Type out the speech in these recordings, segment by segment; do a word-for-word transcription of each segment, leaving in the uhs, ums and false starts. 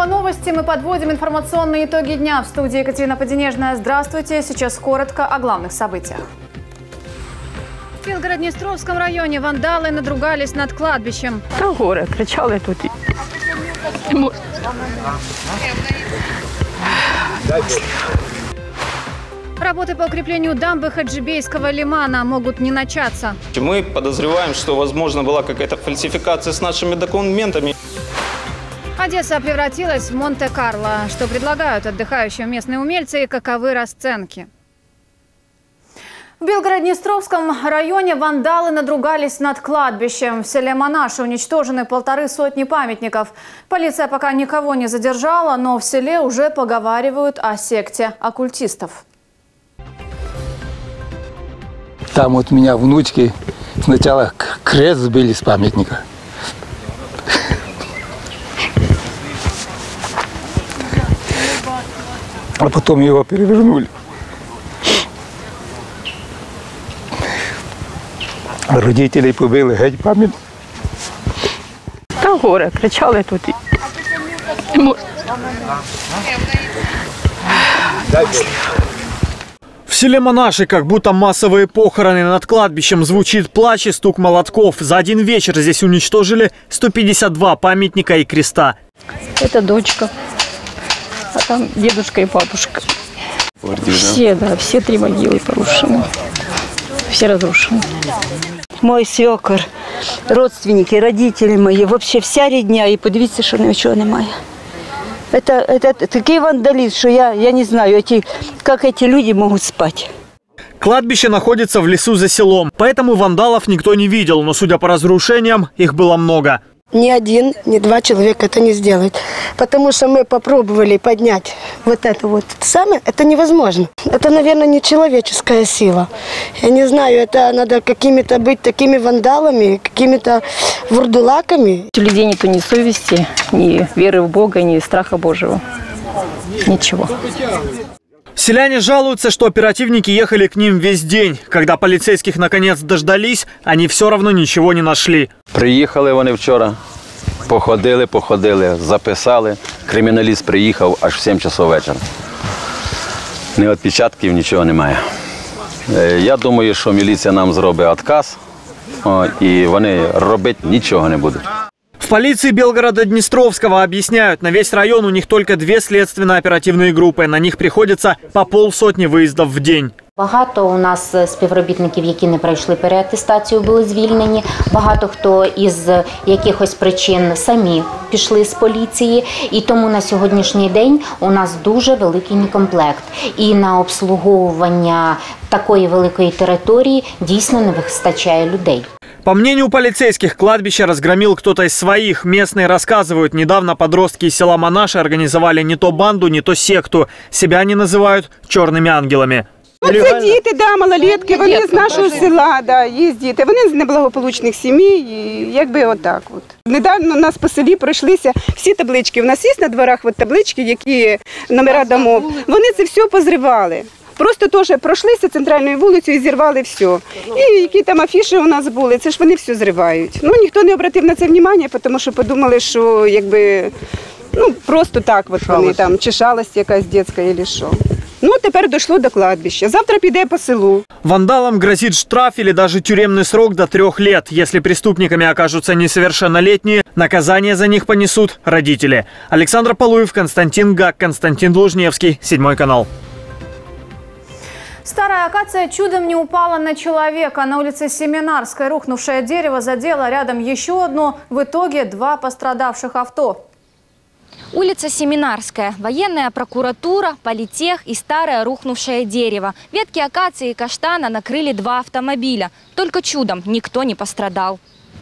новости. Мы подводим информационные итоги дня. В студии Екатерина Поденежная. Здравствуйте. Сейчас коротко о главных событиях. В Белгород-Днестровском районе вандалы надругались над кладбищем. Та горе, кричали тут. Работы по укреплению дамбы Хаджибейского лимана могут не начаться. Мы подозреваем, что, возможно, была какая-то фальсификация с нашими документами. Одесса превратилась в Монте-Карло. Что предлагают отдыхающим местные умельцы и каковы расценки? В Белгород-Днестровском районе вандалы надругались над кладбищем. В селе Монаши уничтожены полторы сотни памятников. Полиция пока никого не задержала, но в селе уже поговаривают о секте оккультистов. Там вот у меня внучки сначала крест сбили с памятника. А потом его перевернули. Родителей побили, геть пам'ять. Та горе, кричали тут. В селе Монаши как будто массовые похороны. Над кладбищем звучит плач и стук молотков. За один вечер здесь уничтожили сто пятьдесят два памятника и креста. Это дочка, а там дедушка и бабушка. Все, да, все три могилы порушены. Все разрушены. Мой свекор, родственники, родители мои, вообще вся рідня, і подивіться, що нічого немає. Это, это такий вандализм, что я, я не знаю, эти, как эти люди могут спать. Кладбище находится в лесу за селом, поэтому вандалов никто не видел, но, судя по разрушениям, их было много. Ни один, ни два человека это не сделают. Потому что мы попробовали поднять вот это вот самое, это невозможно. Это, наверное, не человеческая сила. Я не знаю, это надо какими-то быть такими вандалами, какими-то вурдулаками. У людей нету ни совести, ни веры в Бога, ни страха Божьего. Ничего. Селяне жалуются, что оперативники ехали к ним весь день. Когда полицейских наконец дождались, они все равно ничего не нашли. Приїхали вони вчора, походили, походили, записали. Криміналіст приїхав аж в сім часов вечора. Ні відпечатків, нічого немає. Я думаю, що міліція нам зробить відказ, і вони робити нічого не будуть. В полиции Белгорода-Днестровского объясняют, на весь район у них только две следственно-оперативные группы. На них приходится по полсотни выездов в день. Багато у нас співробітників, які не пройшли переатестацію, були звільнені. Багато хто із якихось причин самі пішли з поліції. І тому на сьогоднішній день у нас дуже великий некомплект. І на обслуговування такої великої території дійсно не вистачає людей. По мнению полицейских, кладбище разгромил кто-то из своих. Местные рассказывают, недавно подростки из села Монаши организовали не то банду, не то секту. Себя они называют черными ангелами. Це діти, да, малолетки, вони з нашого села, да, є діти. Вони з неблагополучних сімей, і якби отак от. Недавно у нас по селі пройшлися всі таблички. У нас є на дворах от таблички, які номера домов. Вони це все позривали. Просто теж пройшлися центральною вулицею і зірвали все. І які там афіші у нас були, це ж вони все зривають. Ну, ніхто не обратив на це увагу, тому що подумали, що якби, ну, просто так от вони там, чи шалость якась дитяча, або що. Ну, тепер дійшло до кладбища. Завтра піде по селу. Вандалам грозит штраф или даже тюремный срок до трех лет. Если преступниками окажутся несовершеннолетние, наказание за них понесут родители. Александр Полуев, Константин Гак, Константин Лужневский, Седьмой канал. Старая акация чудом не упала на человека. На улице Семинарской рухнувшее дерево задело рядом еще одно. В итоге два пострадавших авто. Улица Семинарская, военная прокуратура, политех и старое рухнувшее дерево. Ветки акации и каштана накрыли два автомобиля. Только чудом никто не пострадал.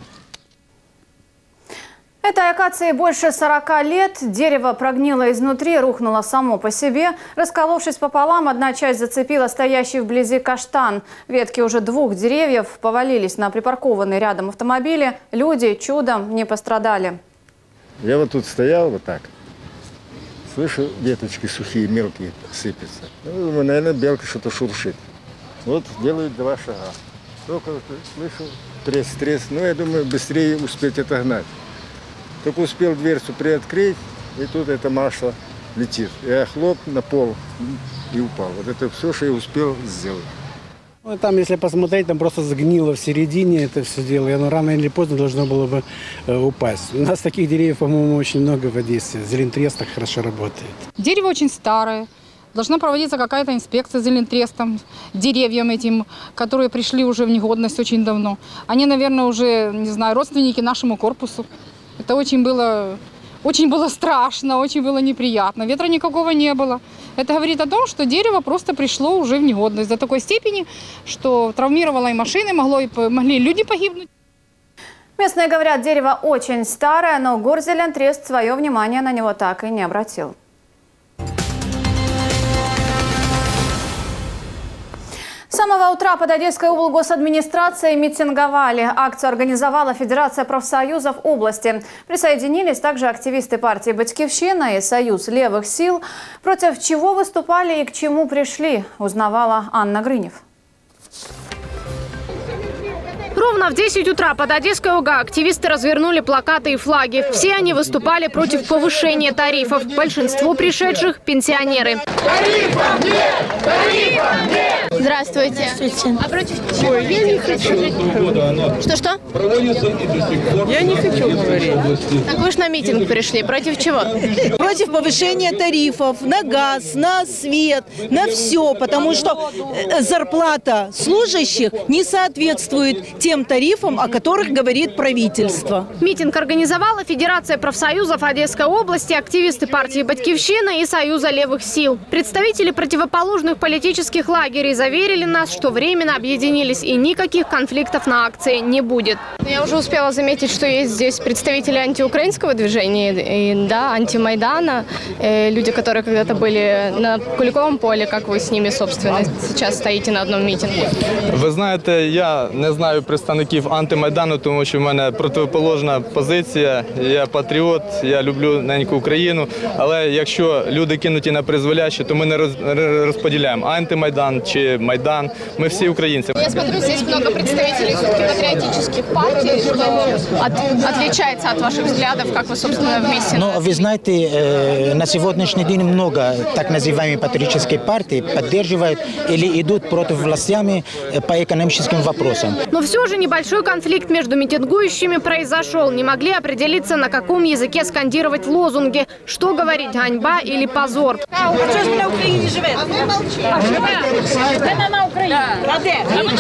Этой акации больше сорока лет. Дерево прогнило изнутри, рухнуло само по себе. Расколовшись пополам, одна часть зацепила стоящий вблизи каштан. Ветки уже двух деревьев повалились на припаркованные рядом автомобили. Люди чудом не пострадали. Я вот тут стоял вот так. Слышу, веточки сухие, мелкие сыпятся. Ну, думаю, наверное, белка что-то шуршит. Вот делаю два шага. Только слышу треск-треск. Ну, я думаю, быстрее успеть отогнать. Только успел дверцу приоткрыть, и тут эта Маша летит. Я хлоп на пол и упал. Вот это все, что я успел сделать. Ну, там, если посмотреть, там просто сгнило в середине это все дело, и оно рано или поздно должно было бы э, упасть. У нас таких деревьев, по-моему, очень много в Одессе. Зелентрест так хорошо работает. Дерево очень старое. Должна проводиться какая-то инспекция зелентрестом, деревьям этим, которые пришли уже в негодность очень давно. Они, наверное, уже, не знаю, родственники нашему корпусу. Это очень было... Очень было страшно, очень было неприятно. Ветра никакого не было. Это говорит о том, что дерево просто пришло уже в негодность до такой степени, что травмировало и машины, могло и, могли люди погибнуть. Местные говорят, дерево очень старое, но Горзелентрест свое внимание на него так и не обратил. С самого утра под Одесской облгосадминистрацией митинговали. Акцию организовала Федерация профсоюзов области. Присоединились также активисты партии «Батькивщина» и Союз левых сил. Против чего выступали и к чему пришли, узнавала Анна Гринев. Ровно в десять утра под Одесской ОГА активисты развернули плакаты и флаги. Все они выступали против повышения тарифов. Большинство пришедших – пенсионеры. Тарифов нет! Тарифов нет! Здравствуйте. Здравствуйте. А против чего? Ой, я не хочу. Что-что? Я не хочу говорить. Так вы же на митинг пришли. Против чего? Против повышения тарифов на газ, на свет, на все. Потому что зарплата служащих не соответствует тем тарифам, о которых говорит правительство. Митинг организовала Федерация профсоюзов Одесской области, активисты партии «Батькивщина» и Союза левых сил. Представители противоположных политических лагерей заверили нас, что временно объединились и никаких конфликтов на акции не будет. Я уже успела заметить, что есть здесь представители антиукраинского движения, и, да, антимайдана, э, люди, которые когда-то были на Куликовом поле, как вы с ними, собственно, сейчас стоите на одном митинге. Ви знаєте, я не знаю представників антимайдану, тому що в мене противоположна позиція. Я патріот, я люблю неньку Україну, але якщо люди кинуті на призволяще, то ми не розподіляємо антимайдан чи майдан. Ми всі українці. Я смотрю, здесь много представителей все-таки патриотических партий, что от, отличается от ваших взглядов, как вы, собственно, вместе. Ну, вы знаете, на сегодняшний день много так называемых патриотических партий поддерживают или идут против властями по экономическим вопросам. Но все же небольшой конфликт между митингующими произошел. Не могли определиться, на каком языке скандировать лозунги. Что говорить, ганьба или позор. А що ж ви на Україні живете? А ви мовчите. А живете? Ви не на Україні. А де? А ви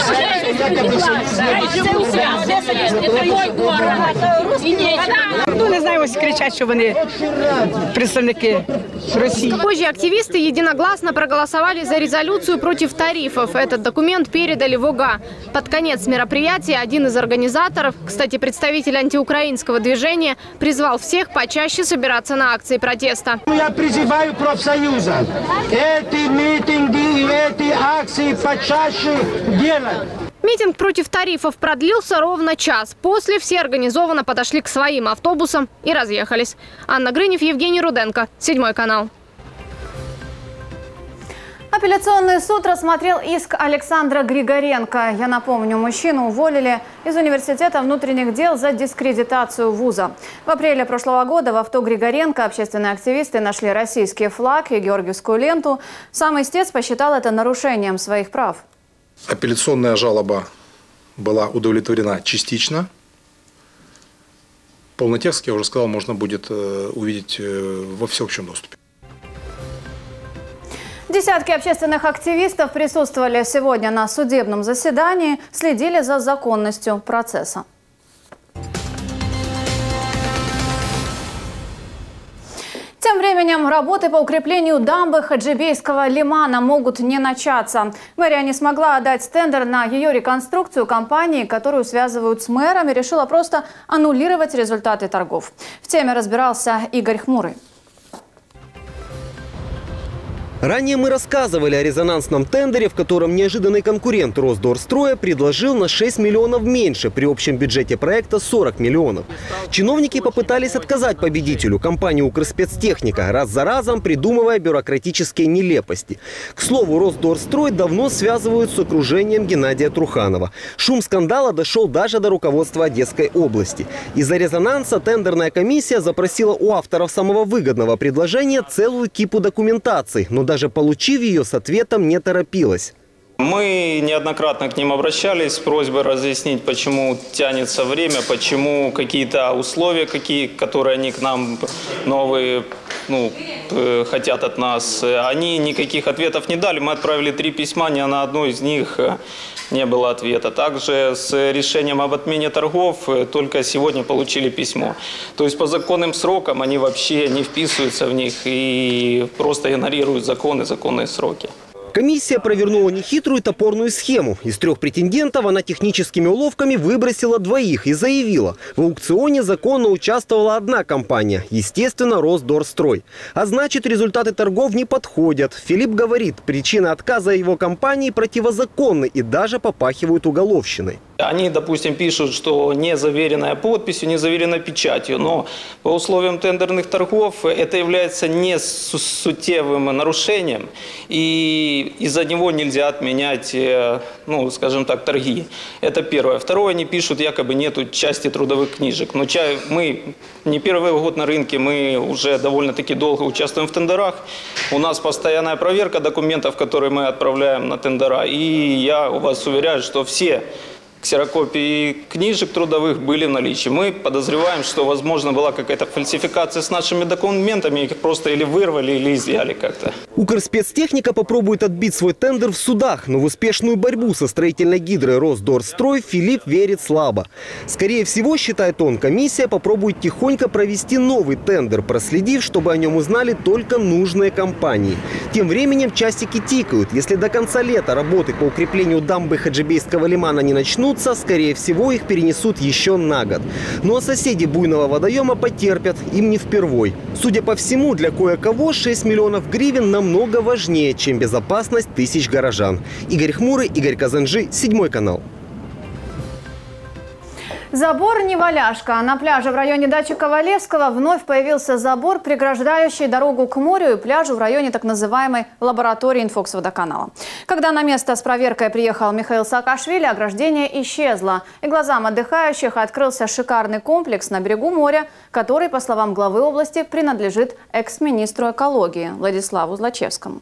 Ну, не знаю, ось кричать, що вони представники Росії. Позже активисты единогласно проголосовали за резолюцию против тарифов. Этот документ передали в ОГА. Под конец мероприятия один из организаторов, кстати, представитель антиукраинского движения, призвал всех почаще собираться на акции протеста. Я призываю профсоюзы эти митинги и эти акции почаще делать. Митинг против тарифов продлился ровно час. После все организованно подошли к своим автобусам и разъехались. Анна Гринев, Евгений Руденко, Седьмой канал. Апелляционный суд рассмотрел иск Александра Григоренко. Я напомню, мужчину уволили из Университета внутренних дел за дискредитацию вуза. В апреле прошлого года в авто Григоренко общественные активисты нашли российский флаг и георгиевскую ленту. Сам истец посчитал это нарушением своих прав. Апелляционная жалоба была удовлетворена частично. Полный текст, как я уже сказал, можно будет увидеть во всеобщем доступе. Десятки общественных активистов присутствовали сегодня на судебном заседании, следили за законностью процесса. Тем временем работы по укреплению дамбы Хаджибейского лимана могут не начаться. Мэрия не смогла отдать тендер на ее реконструкцию компании, которую связывают с мэром, и решила просто аннулировать результаты торгов. В теме разбирался Игорь Хмурый. Ранее мы рассказывали о резонансном тендере, в котором неожиданный конкурент Росдорстроя предложил на шесть миллионов меньше, при общем бюджете проекта сорок миллионов. Чиновники попытались отказать победителю, компанию «Укрспецтехника», раз за разом придумывая бюрократические нелепости. К слову, Росдорстрой давно связывают с окружением Геннадия Труханова. Шум скандала дошел даже до руководства Одесской области. Из-за резонанса тендерная комиссия запросила у авторов самого выгодного предложения целую кипу документаций, но даже получив ее, с ответом не торопилась. Мы неоднократно к ним обращались с просьбой разъяснить, почему тянется время, почему какие-то условия, какие, которые они к нам новые, ну, хотят от нас. Они никаких ответов не дали. Мы отправили три письма, ни на одно из них не было ответа. Также с решением об отмене торгов только сегодня получили письмо. То есть по законным срокам они вообще не вписываются в них и просто игнорируют законы, законные сроки. Комиссия провернула нехитрую топорную схему. Из трех претендентов она техническими уловками выбросила двоих и заявила: в аукционе законно участвовала одна компания, естественно, Росдорстрой. А значит, результаты торгов не подходят. Филипп говорит, причины отказа его компании противозаконны и даже попахивают уголовщиной. Они, допустим, пишут, что не заверенная подписью, не заверенной печатью, но по условиям тендерных торгов это является не сутевым нарушением, и из-за него нельзя отменять, ну, скажем так, торги. Это первое. Второе, они пишут, якобы нету части трудовых книжек. Но мы не первый год на рынке, мы уже довольно-таки долго участвуем в тендерах. У нас постоянная проверка документов, которые мы отправляем на тендера. И я вас уверяю, что все ксерокопии книжек трудовых были в наличии. Мы подозреваем, что, возможно, была какая-то фальсификация с нашими документами, их просто или вырвали, или изъяли как-то. Укрспецтехника попробует отбить свой тендер в судах, но в успешную борьбу со строительной гидрой Росдорстрой Филипп верит слабо. Скорее всего, считает он, комиссия попробует тихонько провести новый тендер, проследив, чтобы о нем узнали только нужные компании. Тем временем часики тикают. Если до конца лета работы по укреплению дамбы Хаджибейского лимана не начнут, скорее всего, их перенесут еще на год. Ну а соседи буйного водоема потерпят, им не впервой. Судя по всему, для кое-кого шесть миллионов гривен намного важнее, чем безопасность тысяч горожан. Игорь Хмурый, Игорь Казанжи, Седьмой канал. Забор не валяшка. На пляже в районе дачи Ковалевского вновь появился забор, преграждающий дорогу к морю и пляжу в районе так называемой лаборатории Инфокс-водоканала. Когда на место с проверкой приехал Михаил Саакашвили, ограждение исчезло. И глазам отдыхающих открылся шикарный комплекс на берегу моря, который, по словам главы области, принадлежит экс-министру экологии Владиславу Злачевскому.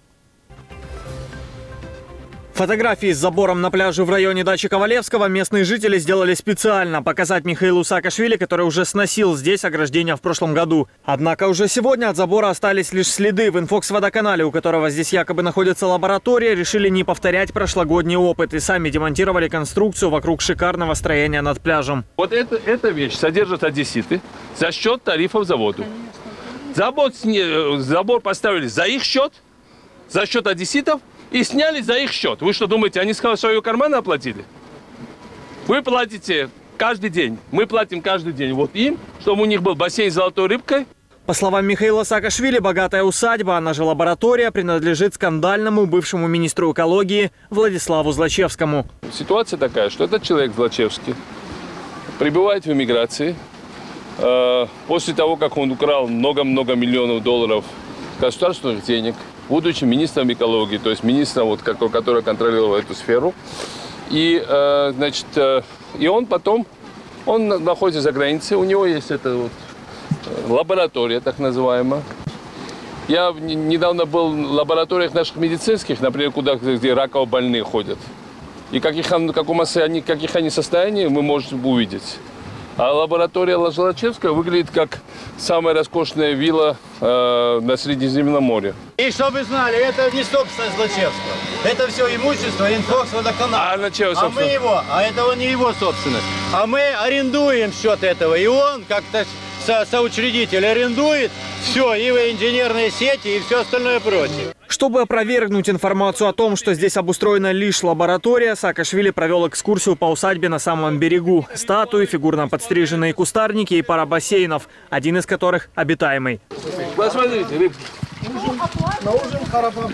Фотографии с забором на пляже в районе дачи Ковалевского местные жители сделали специально показать Михаилу Саакашвили, который уже сносил здесь ограждение в прошлом году. Однако уже сегодня от забора остались лишь следы. В Инфокс-водоканале, у которого здесь якобы находится лаборатория, решили не повторять прошлогодний опыт и сами демонтировали конструкцию вокруг шикарного строения над пляжем. Вот это, эта вещь содержит одесситы за счет тарифов заводу. Забор, забор поставили за их счет, за счет одесситов. И сняли за их счет. Вы что думаете, они с своего кармана оплатили? Вы платите каждый день. Мы платим каждый день. Вот им, чтобы у них был бассейн с золотой рыбкой. По словам Михаила Саакашвили, богатая усадьба, она же лаборатория, принадлежит скандальному бывшему министру экологии Владиславу Злачевскому. Ситуация такая, что этот человек Злачевский пребывает в эмиграции. Э, после того, как он украл много-много миллионов долларов государственных денег, будучи министром экологии, то есть министром, вот, который контролировал эту сферу. И, э, значит, э, и он потом, он находится за границей, у него есть эта вот лаборатория, так называемая. Я недавно был в лабораториях наших медицинских, например, куда, где раково больные ходят. И каких, каком они, каких они состоянии, мы можем увидеть. А лаборатория Злачевского выглядит как самая роскошная вилла э, на Средиземном море. И чтобы вы знали, это не собственность Злачевского. Это все имущество Инфокс-водоканала. А, на чего, а мы его, а это не его собственность. А мы арендуем счет этого. И он, как-то со соучредитель, арендует все, и инженерные сети, и все остальное прочее. Чтобы опровергнуть информацию о том, что здесь обустроена лишь лаборатория, Саакашвили провел экскурсию по усадьбе на самом берегу. Статуи, фигурно подстриженные кустарники и пара бассейнов, один из которых обитаемый. Посмотрите, рыбки. На ужин харапабу.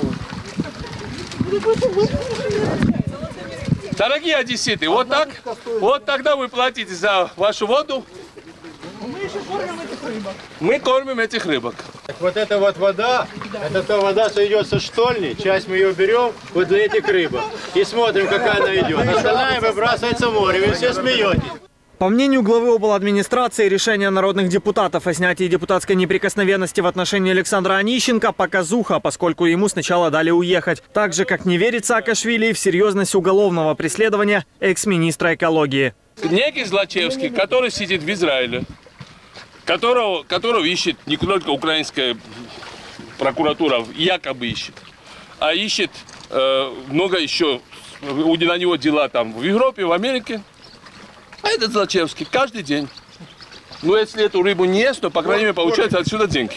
Дорогие одесситы, вот так, вот тогда вы платите за вашу воду. Мы еще кормим этих рыбок. Мы кормим этих рыбок. Так вот эта вот вода, это та вода, что идет со штольни, часть мы ее берем вот для этих рыбок и смотрим, какая она идет. Остальная выбрасывается в море, вы все смеетесь. По мнению главы обладминистрации, решение народных депутатов о снятии депутатской неприкосновенности в отношении Александра Онищенко – показуха, поскольку ему сначала дали уехать. Так же, как не верит Саакашвили в серьезность уголовного преследования экс-министра экологии. Некий Злачевский, который сидит в Израиле, которого, которого ищет не только украинская прокуратура, якобы ищет, а ищет э, много еще, на него дела там в Европе, в Америке. А этот Злачевский каждый день. Но если эту рыбу не ест, то, по крайней мере, получается отсюда деньги.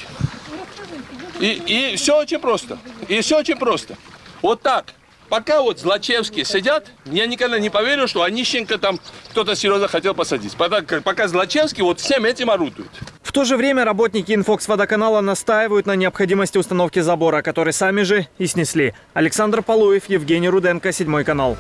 И, и все очень просто. И все очень просто. Вот так. Пока вот Злачевские сидят, я никогда не поверю, что Онищенко там кто-то серьезно хотел посадить. Пока, пока Злачевский вот всем этим орудует. В то же время работники Инфокс-водоканала настаивают на необходимости установки забора, который сами же и снесли. Александр Полуев, Евгений Руденко, Седьмой канал.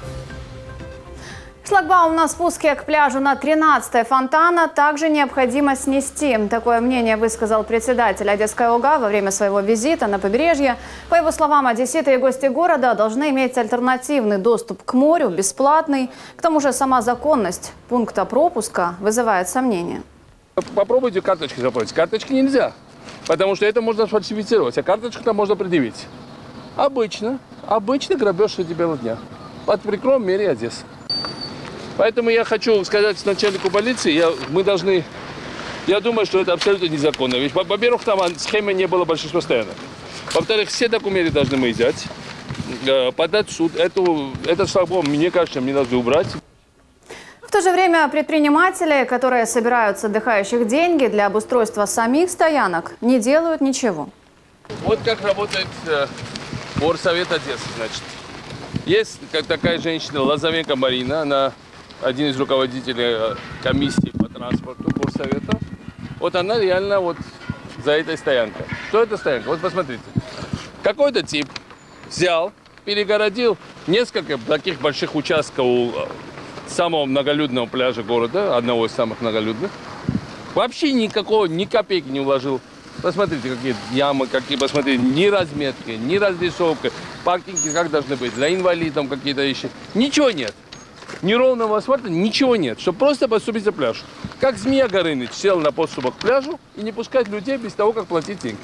Шлагбаум на спуске к пляжу на тринадцатой фонтана также необходимо снести. Такое мнение высказал председатель Одесской ОГА во время своего визита на побережье. По его словам, одесситы и гости города должны иметь альтернативный доступ к морю, бесплатный. К тому же сама законность пункта пропуска вызывает сомнения. Попробуйте карточки заплатить. Карточки нельзя, потому что это можно сфальсифицировать, а карточку-то можно предъявить. Обычно, обычно грабеж среди бела дня. Под прикрытием мэрии Одессы. Поэтому я хочу сказать начальнику полиции, я, мы должны, я думаю, что это абсолютно незаконно. Ведь, во-первых, там схемы не было большинства стоянок. Во-вторых, все документы должны мы взять, подать в суд. Эту, этот шлагбаум, мне кажется, мне должны убрать. В то же время предприниматели, которые собирают с отдыхающих деньги для обустройства самих стоянок, не делают ничего. Вот как работает э, Горсовет Одессы, значит. Есть как такая женщина Лозовенко Марина, она один из руководителей комиссии по транспорту Горсовета. Вот она реально вот за этой стоянкой. Что это стоянка? Вот посмотрите. Какой-то тип взял, перегородил несколько таких больших участков у самого многолюдного пляжа города, одного из самых многолюдных. Вообще никакого, ни копейки не уложил. Посмотрите, какие ямы, какие, посмотрите, ни разметки, ни разрисовка, паркинги как должны быть, для инвалидов какие-то вещи. Ничего нет. Ни ровного асфальта, ничего нет, чтобы просто поступить за пляж. Как змея Горыныч сел на подступах к пляжу и не пускать людей без того, как платить деньги.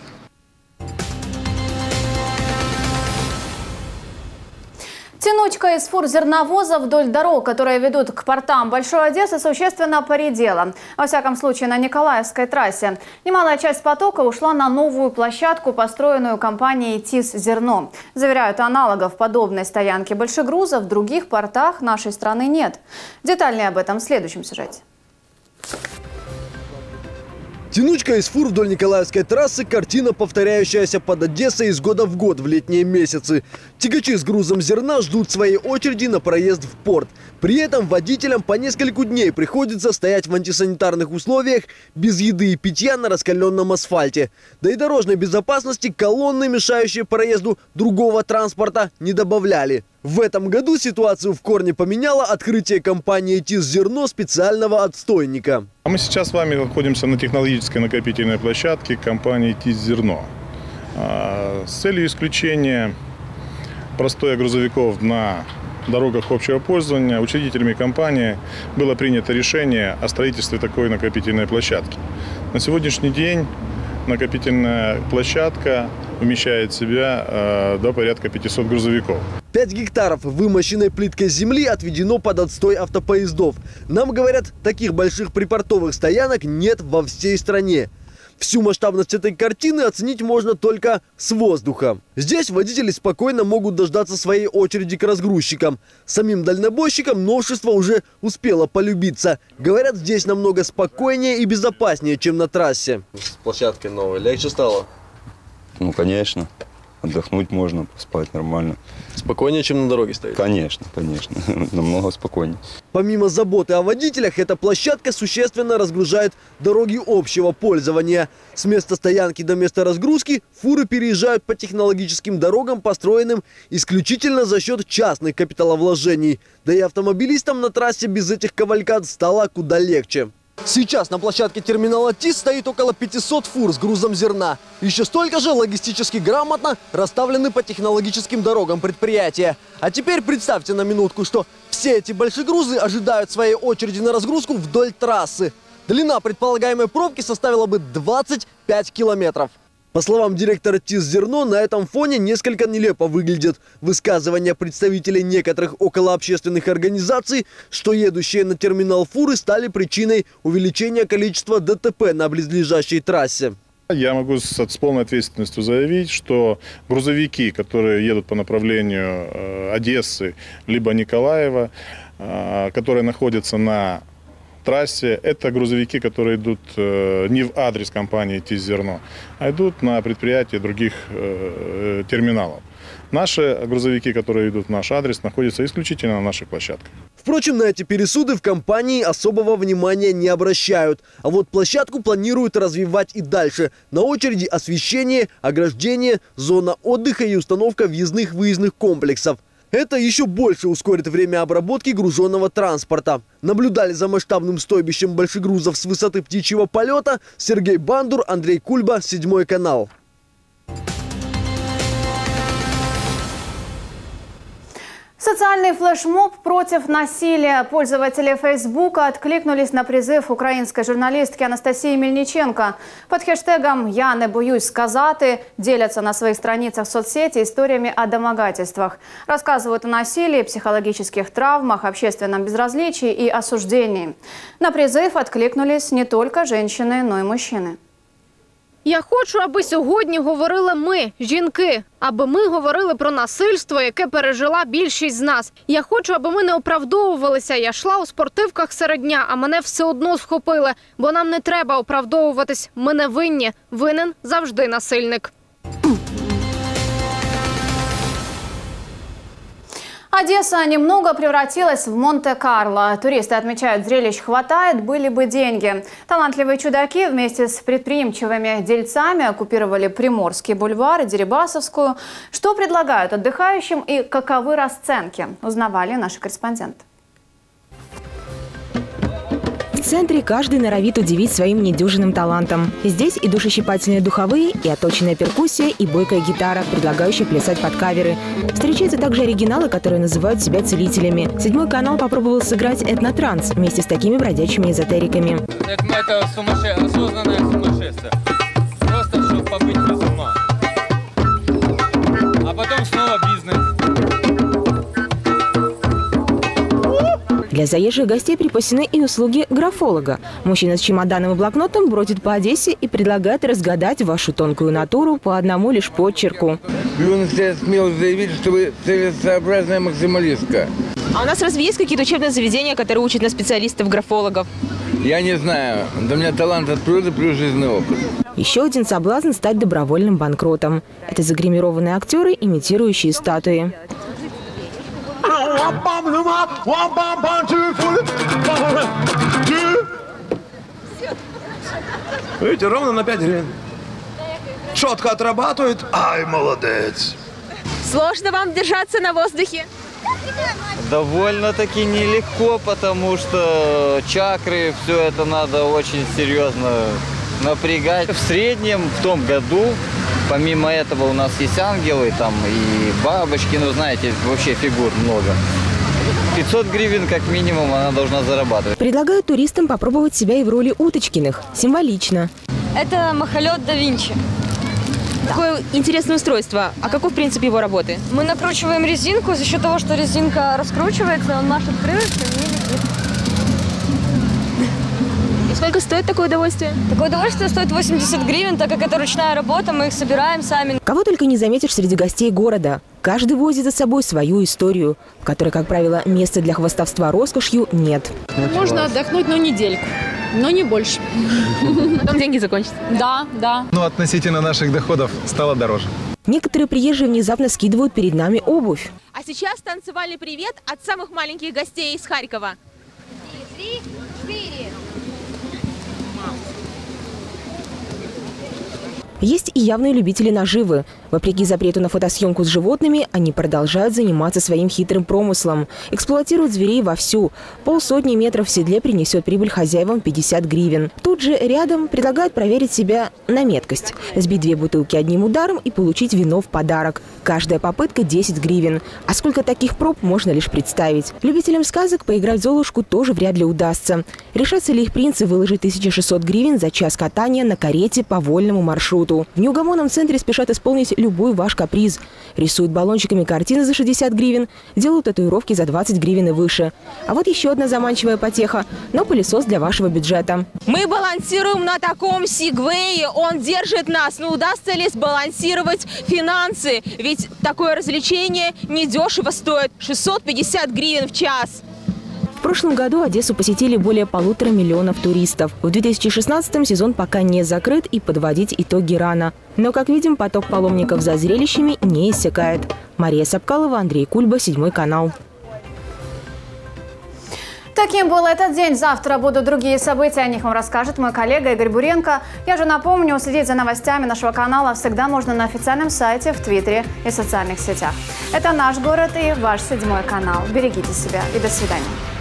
Тянучка из фур зерновоза вдоль дорог, которые ведут к портам Большой Одессы, существенно поредела. Во всяком случае, на Николаевской трассе. Немалая часть потока ушла на новую площадку, построенную компанией ТИС «Зерно». Заверяют, аналогов подобной стоянки большегруза в других портах нашей страны нет. Детальнее об этом в следующем сюжете. Тянучка из фур вдоль Николаевской трассы – картина, повторяющаяся под Одессой из года в год в летние месяцы. Тягачи с грузом зерна ждут своей очереди на проезд в порт. При этом водителям по нескольку дней приходится стоять в антисанитарных условиях без еды и питья на раскаленном асфальте. Да и дорожной безопасности колонны, мешающие проезду другого транспорта, не добавляли. В этом году ситуацию в корне поменяло открытие компании ТИС «Зерно» специального отстойника. Мы сейчас с вами находимся на технологической накопительной площадке компании ТИС «Зерно». С целью исключения простоя грузовиков на дорогах общего пользования учредителями компании было принято решение о строительстве такой накопительной площадки. На сегодняшний день накопительная площадка вмещает в себя э, до порядка пятисот грузовиков. пять гектаров вымощенной плиткой земли отведено под отстой автопоездов. Нам говорят, таких больших припортовых стоянок нет во всей стране. Всю масштабность этой картины оценить можно только с воздуха. Здесь водители спокойно могут дождаться своей очереди к разгрузчикам. Самим дальнобойщикам новшество уже успело полюбиться. Говорят, здесь намного спокойнее и безопаснее, чем на трассе. С площадкой новой легче стало? Ну, конечно. отдохнуть можно, поспать нормально. Спокойнее, чем на дороге стоять? Конечно, конечно, намного спокойнее. Помимо заботы о водителях, эта площадка существенно разгружает дороги общего пользования. С места стоянки до места разгрузки фуры переезжают по технологическим дорогам, построенным исключительно за счет частных капиталовложений. Да и автомобилистам на трассе без этих кавалькад стало куда легче. Сейчас на площадке терминала ТИС стоит около пятисот фур с грузом зерна. Еще столько же логистически грамотно расставлены по технологическим дорогам предприятия. А теперь представьте на минутку, что все эти большегрузы ожидают своей очереди на разгрузку вдоль трассы. Длина предполагаемой пробки составила бы двадцать пять километров. По словам директора ТИС «Зерно», на этом фоне несколько нелепо выглядят высказывания представителей некоторых околообщественных организаций, что едущие на терминал фуры стали причиной увеличения количества ДТП на близлежащей трассе. Я могу с, с полной ответственностью заявить, что грузовики, которые едут по направлению э, Одессы либо Николаева, э, которые находятся на трассе, это грузовики, которые идут э, не в адрес компании ТИС «Зерно», а идут на предприятия других э, терминалов. Наши грузовики, которые идут в наш адрес, находятся исключительно на нашей площадке. Впрочем, на эти пересуды в компании особого внимания не обращают. А вот площадку планируют развивать и дальше. На очереди освещение, ограждение, зона отдыха и установка въездных-выездных комплексов. Это еще больше ускорит время обработки груженного транспорта. Наблюдали за масштабным стойбищем большегрузов с высоты птичьего полета Сергей Бандур, Андрей Кульба, Седьмой канал. Социальный флешмоб против насилия. Пользователи Фейсбука откликнулись на призыв украинской журналистки Анастасии Мельниченко. Под хэштегом «Я не боюсь сказати» делятся на своих страницах в соцсети историями о домогательствах. Рассказывают о насилии, психологических травмах, общественном безразличии и осуждении. На призыв откликнулись не только женщины, но и мужчины. Я хочу, аби сьогодні говорили ми, жінки, аби ми говорили про насильство, яке пережила більшість з нас. Я хочу, аби ми не оправдовувалися. Я йшла у спортивках серед дня, а мене все одно схопили. Бо нам не треба оправдовуватись. Ми не винні. Винен завжди насильник. Одесса немного превратилась в Монте-Карло. Туристы отмечают, зрелищ хватает, были бы деньги. Талантливые чудаки вместе с предприимчивыми дельцами оккупировали Приморский бульвар и Дерибасовскую. Что предлагают отдыхающим и каковы расценки, узнавали наши корреспонденты. В центре каждый норовит удивить своим недюжинным талантом. Здесь и душещипательные духовые, и отточенная перкуссия, и бойкая гитара, предлагающая плясать под каверы. Встречаются также оригиналы, которые называют себя целителями. Седьмой канал попробовал сыграть этнотранс вместе с такими бродячими эзотериками. Это сумасшествие, осознанное сумасшествие. Просто чтобы побыть без ума. А потом снова бизнес. Для заезжих гостей припасены и услуги графолога. Мужчина с чемоданом и блокнотом бродит по Одессе и предлагает разгадать вашу тонкую натуру по одному лишь подчерку. В юности я смело заявить, что вы целесообразная максималистка. А у нас разве есть какие-то учебные заведения, которые учат на специалистов-графологов? Я не знаю. Да у меня талант от природы плюс жизненный опыт. Еще один соблазн стать добровольным банкротом. Это загримированные актеры, имитирующие статуи. Видите, ровно на пять гривен. Четко отрабатывает. Ай, молодец. Сложно вам держаться на воздухе? Довольно-таки нелегко, потому что чакры, все это надо очень серьезно напрягать. В среднем в том году, помимо этого, у нас есть ангелы там и бабочки, ну знаете, вообще фигур много. пятьсот гривен как минимум она должна зарабатывать. Предлагают туристам попробовать себя и в роли Уточкиных. Символично. Это махолет да Винчи. Такое интересное устройство. А каков принцип его работы? Мы накручиваем резинку, за счет того, что резинка раскручивается, он машет крылышками и летит. Сколько стоит такое удовольствие? Такое удовольствие стоит восемьдесят гривен, так как это ручная работа, мы их собираем сами. Кого только не заметишь среди гостей города. Каждый возит за собой свою историю, в которой, как правило, места для хвастовства роскошью нет. Можно отдохнуть, но недельку, но не больше. Потом деньги закончатся. Да, да. Но относительно наших доходов стало дороже. Некоторые приезжие внезапно скидывают перед нами обувь. А сейчас танцевальный привет от самых маленьких гостей из Харькова. Три, четыре. Есть и явные любители наживы. Вопреки запрету на фотосъемку с животными, они продолжают заниматься своим хитрым промыслом. Эксплуатируют зверей вовсю. Полсотни метров в седле принесет прибыль хозяевам пятьдесят гривен. Тут же рядом предлагают проверить себя на меткость. Сбить две бутылки одним ударом и получить вино в подарок. Каждая попытка десять гривен. А сколько таких проб можно лишь представить. Любителям сказок поиграть в Золушку тоже вряд ли удастся. Решатся ли их принцы выложить тысячу шестьсот гривен за час катания на карете по вольному маршруту? В неугомонном центре спешат исполнить любой ваш каприз. Рисуют баллончиками картины за шестьдесят гривен, делают татуировки за двадцать гривен и выше. А вот еще одна заманчивая потеха, но пылесос для вашего бюджета. Мы балансируем на таком сегвее, он держит нас. Но удастся ли сбалансировать финансы? Ведь такое развлечение недешево стоит – шестьсот пятьдесят гривен в час. В прошлом году Одессу посетили более полутора миллионов туристов. В две тысячи шестнадцатом сезон пока не закрыт и подводить итоги рано. Но, как видим, поток паломников за зрелищами не иссякает. Мария Сапкалова, Андрей Кульба, Седьмой канал. Таким был этот день. Завтра будут другие события. О них вам расскажет мой коллега Игорь Буренко. Я же напомню, следить за новостями нашего канала всегда можно на официальном сайте, в Твиттере и социальных сетях. Это наш город и ваш Седьмой канал. Берегите себя и до свидания.